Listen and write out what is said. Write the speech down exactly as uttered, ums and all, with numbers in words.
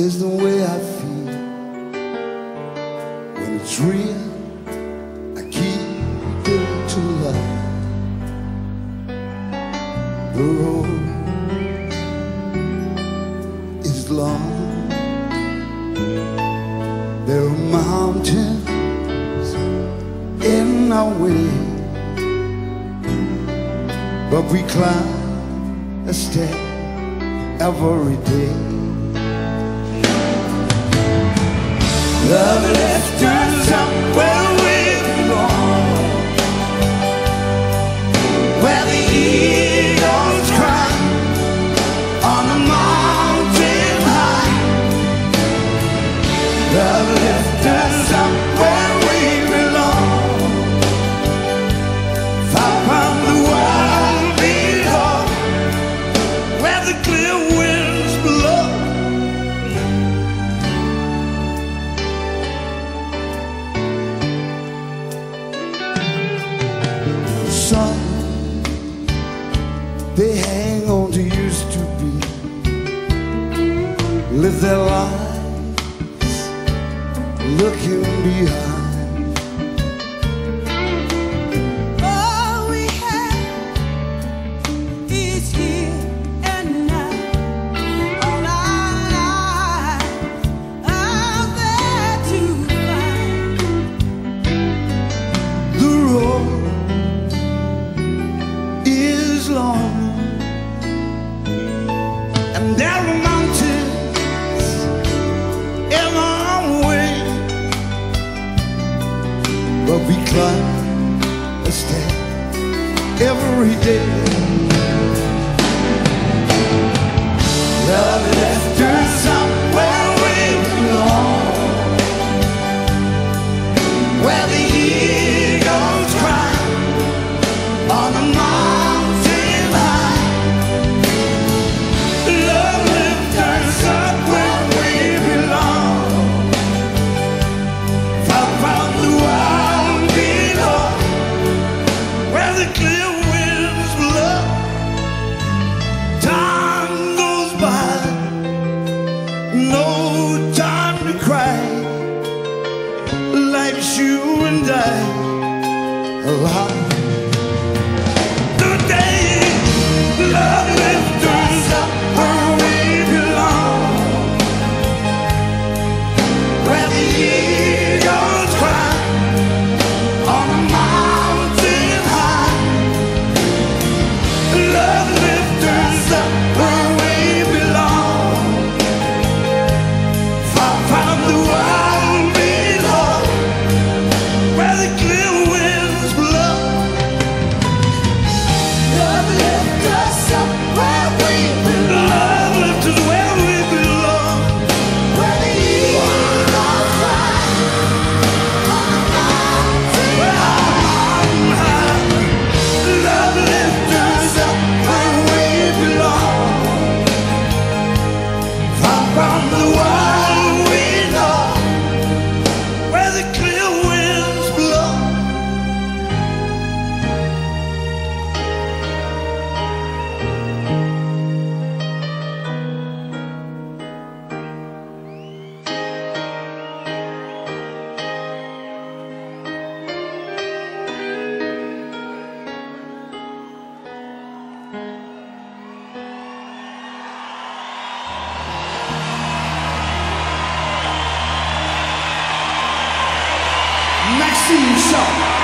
is the way I feel. When it's real, I keep it to love. The road is long. There are mountains in our way, but we climb a step every day. Love left us up where we belong, where the eagles cry on the mountain high. Love left us up where we belong, far from the world below, where the clear winds blow. Some, they hang on to used to be, live their lives looking behind. All we have is here and now. All our lives are there to find. The road is long, and there are mountains in our way, but we climb a step every day. Love left us up where we belong, where the eagles cry on the mountain high. Love left us up where we belong, far from the world below, where the clear winds blow. Time goes by, no time to cry. Life's you and I alive. Today, love left us up where we belong, where the eagles cry on the mountain high. Love left us up where we belong, far from the world below, where the clear winds blow. Love left us up where we belong, Love left us where we belong, where the eagles fly on the mountain high. love left us up where we belong, far from the world we know, where the clear winds blow. Maxime Shaw.